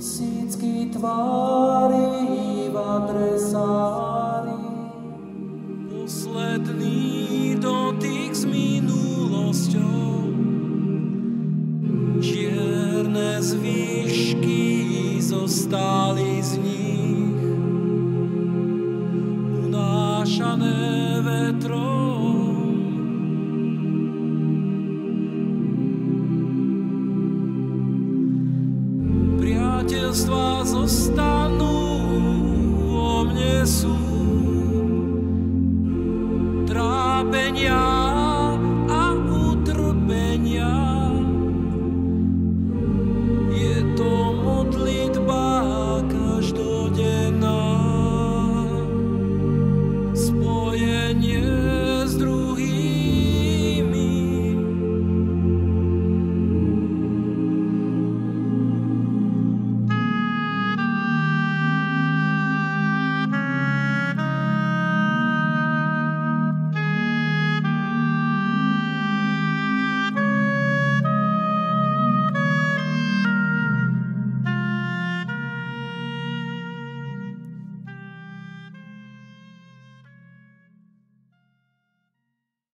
Tisícky tvári v adresári. Posledný dotyk s minulosťou, čierne zvyšky zostali z nich, unášané vetrom. Priateľstvá zostanú, vo mne sú